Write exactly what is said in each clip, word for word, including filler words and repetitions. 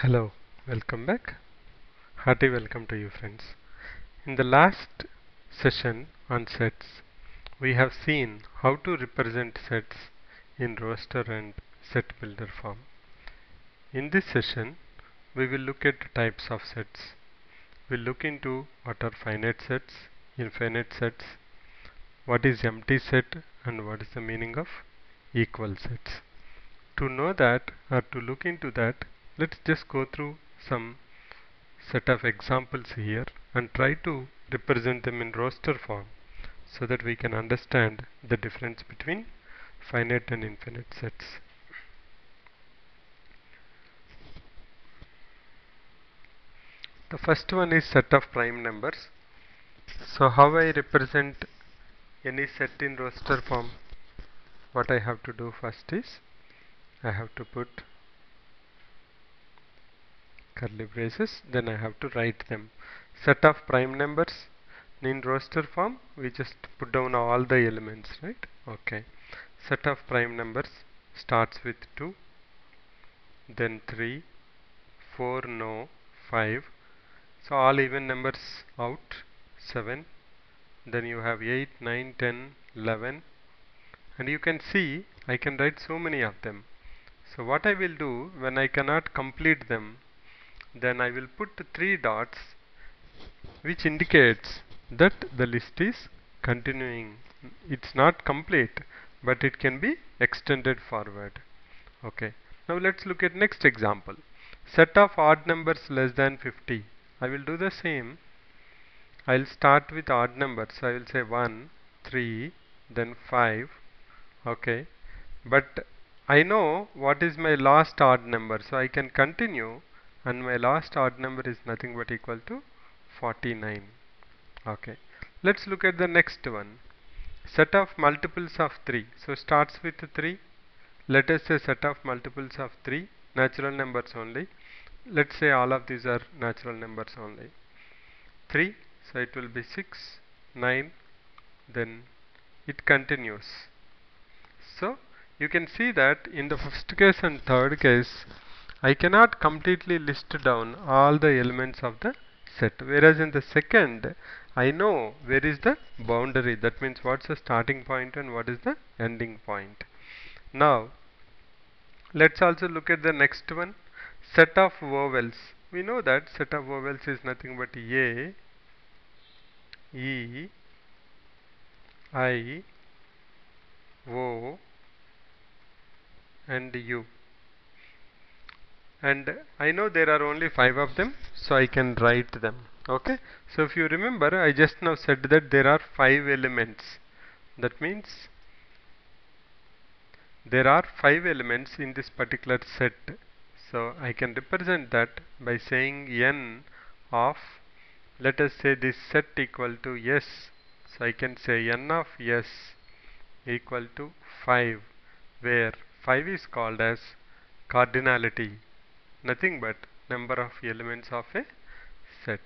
Hello, welcome back. Hearty welcome to you friends. In the last session on sets, we have seen how to represent sets in roster and set builder form. In this session, we will look at types of sets. We'll look into what are finite sets, infinite sets, what is empty set, and what is the meaning of equal sets. To know that or to look into that, let's just go through some set of examples here and try to represent them in roster form so that we can understand the difference between finite and infinite sets. The first one is set of prime numbers. So how I represent any set in roster form? What I have to do first is I have to put curly braces, then I have to write them. Set of prime numbers in roster form, we just put down all the elements, right? Okay. Set of prime numbers starts with two, then three, four, no, five. So all even numbers out, seven. Then you have eight, nine, ten, eleven. And you can see I can write so many of them. So what I will do when I cannot complete them, then I will put three dots which indicates that the list is continuing. It's not complete, but it can be extended forward. Okay. Now let's look at next example. Set of odd numbers less than fifty. I will do the same. I'll start with odd numbers. So I will say one, three, then five. Okay. But I know what is my last odd number, so I can continue, and my last odd number is nothing but equal to forty-nine. Okay. Let's look at the next one. Set of multiples of three. So starts with three. Let us say set of multiples of three, natural numbers only. Let's say all of these are natural numbers only. three, so it will be six, nine, then it continues. So you can see that in the first case and third case, I cannot completely list down all the elements of the set, whereas in the second I know where is the boundary, that means what's the starting point and what is the ending point. Now let's also look at the next one, set of vowels. We know that set of vowels is nothing but A, E, I, O and U. And I know there are only five of them, so I can write them. Okay. So if you remember, I just now said that there are five elements. That means there are five elements in this particular set. So I can represent that by saying n of, let us say this set equal to S. So I can say n of S equal to five, where five is called as cardinality, nothing but number of elements of a set.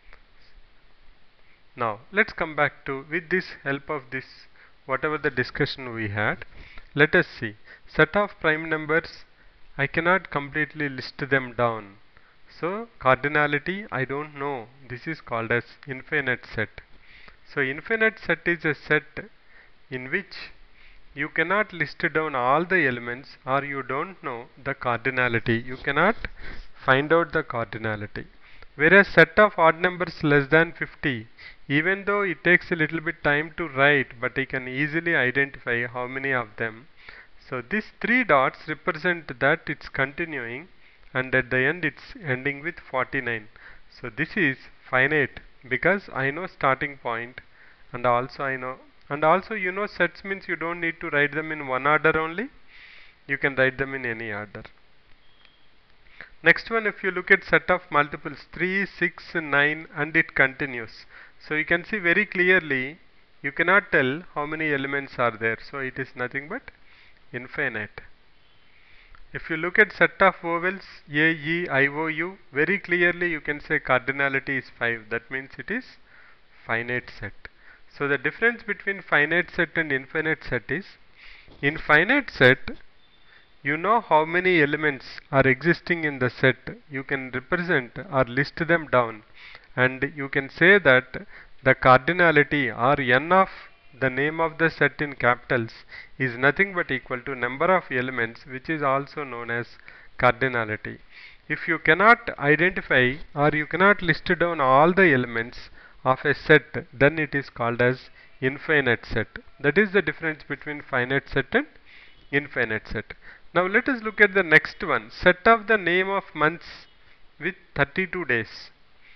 Now let's come back to, with this help of this whatever the discussion we had, let us see set of prime numbers. I cannot completely list them down, so cardinality I don't know. This is called as infinite set. So infinite set is a set in which you cannot list down all the elements, or you don't know the cardinality. You cannot find out the cardinality. Whereas set of odd numbers less than fifty, even though it takes a little bit time to write, but I can easily identify how many of them. So these three dots represent that it's continuing, and at the end it's ending with forty-nine. So this is finite because I know starting point, and also I know, and also you know sets means you don't need to write them in one order only. You can write them in any order. Next one, if you look at set of multiples three, six, nine, and it continues. So you can see very clearly, you cannot tell how many elements are there. So it is nothing but infinite. If you look at set of vowels A, E, I, O, U, very clearly you can say cardinality is five. That means it is finite set. So the difference between finite set and infinite set is, in finite set you know how many elements are existing in the set, you can represent or list them down, and you can say that the cardinality or n of the name of the set in capitals is nothing but equal to number of elements, which is also known as cardinality. If you cannot identify or you cannot list down all the elements of a set, then it is called as infinite set. That is the difference between finite set and infinite set. Now let us look at the next one, set of the name of months with thirty-two days.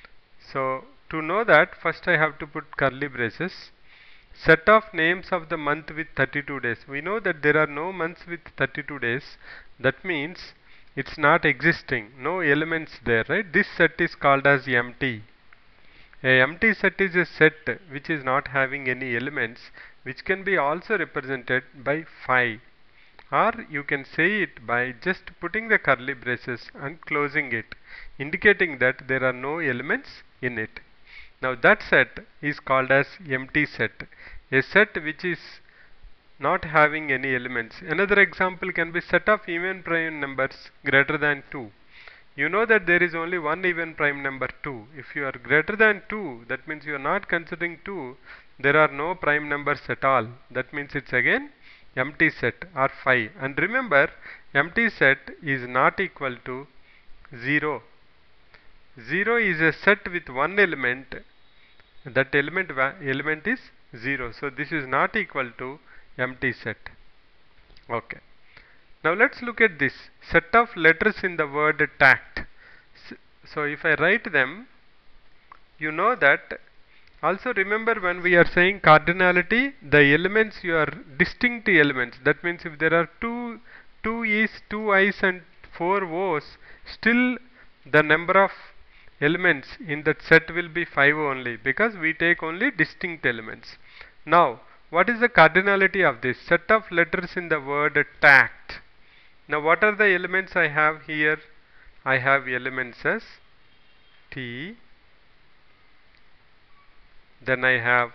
So to know that, first I have to put curly braces. Set of names of the month with thirty-two days. We know that there are no months with thirty-two days. That means it's not existing, no elements there, right? This set is called as empty. A empty set is a set which is not having any elements, which can be also represented by five. Or you can say it by just putting the curly braces and closing it, indicating that there are no elements in it. Now that set is called as empty set, a set which is not having any elements. Another example can be set of even prime numbers greater than two. You know that there is only one even prime number two. If you are greater than two, that means you are not considering two, there are no prime numbers at all. That means it's again empty set or five. And remember, empty set is not equal to zero. zero is a set with one element. That element element is zero. So this is not equal to empty set. Okay. Now let's look at this set of letters in the word tact. So if I write them, you know that. Also remember, when we are saying cardinality, the elements you are distinct elements. That means if there are two two E's, two I's and four O's, still the number of elements in that set will be five only, because we take only distinct elements. Now what is the cardinality of this set of letters in the word tact? Now what are the elements I have here? I have elements as T, then I have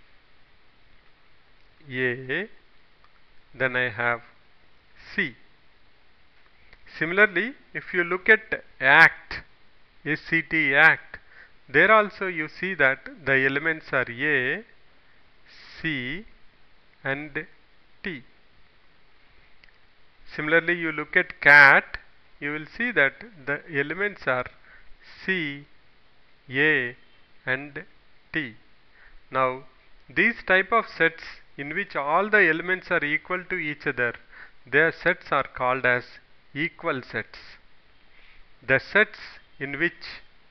A, then I have C. Similarly, if you look at act, A C T, act, there also you see that the elements are A, C and T. Similarly, you look at cat, you will see that the elements are C, A and T. Now these type of sets in which all the elements are equal to each other, their sets are called as equal sets. The sets in which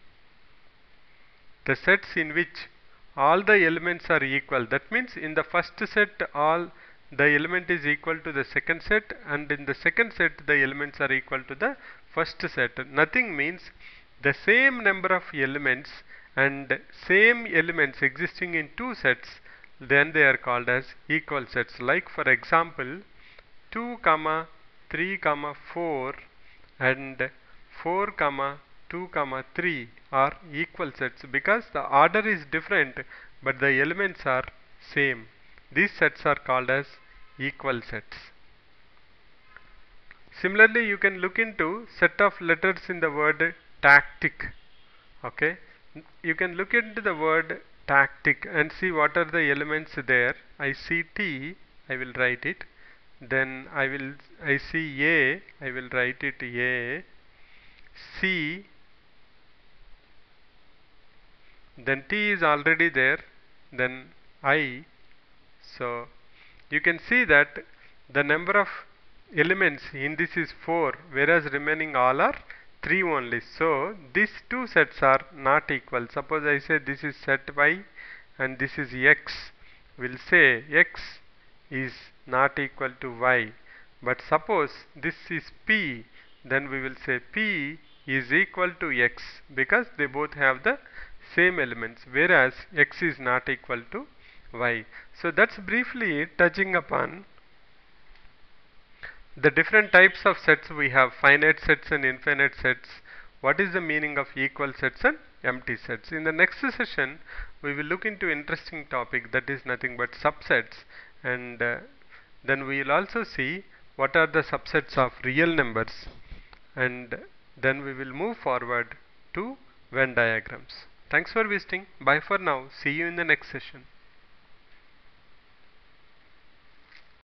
the sets in which all the elements are equal, that means in the first set all the element is equal to the second set, and in the second set the elements are equal to the first set. Nothing means the same number of elements and same elements existing in two sets, then they are called as equal sets. Like for example, two comma three comma four and four comma two comma three are equal sets, because the order is different but the elements are same. These sets are called as equal sets. Similarly, you can look into set of letters in the word tactic. Okay, you can look into the word tactic and see what are the elements there. I see T, I will write it. Then I will I see A, I will write it A. C, then T is already there, then I. So you can see that the number of elements in this is four, whereas remaining all are three only. So these two sets are not equal. Suppose I say this is set Y and this is X, we'll say X is not equal to Y. But suppose this is P, then we will say P is equal to X, because they both have the same elements, whereas X is not equal to Y. So that's briefly touching upon the different types of sets. We have finite sets and infinite sets. What is the meaning of equal sets and empty sets? In the next session, we will look into interesting topic, that is nothing but subsets, and uh, then we will also see what are the subsets of real numbers, and then we will move forward to Venn diagrams. Thanks for visiting. Bye for now. See you in the next session.